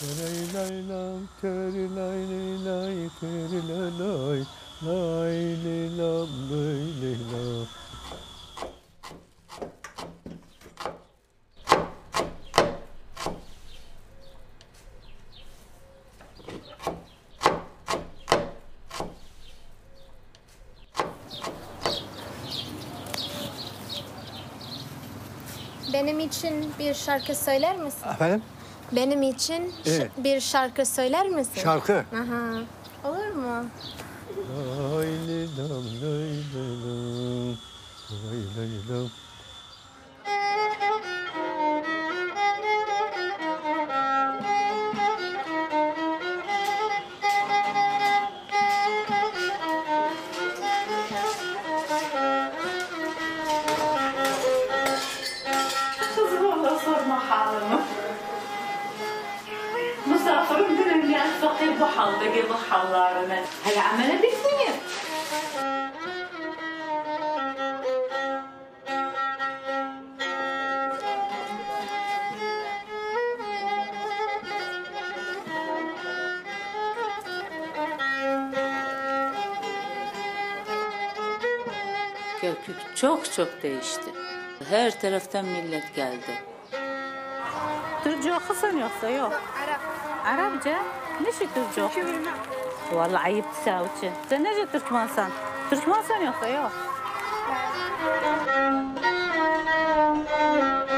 Lay lay lam, teri lay lay lay, teri lay lay, lay lay lam, lay lay lam. Benim için bir şarkı söyler misin? Efendim? Benim için Evet. bir şarkı söyler misin? Şarkı. Aha. Olur mu? Lay lay lam, lay lay lam, lay lay lam. Kızım Allah sorma halımı. Misafirim dedim ya fakir bu halda gibi hallarını. Hay amele bitmiyor. Kerkük çok değişti. Her taraftan millet geldi. Türkçe okusan yoksa yok. Arap. Arapça? Ne şey Türkçe oku? Vallahi ayıp için. Sen nece Türkmensan? Türkmensan yoksa yok.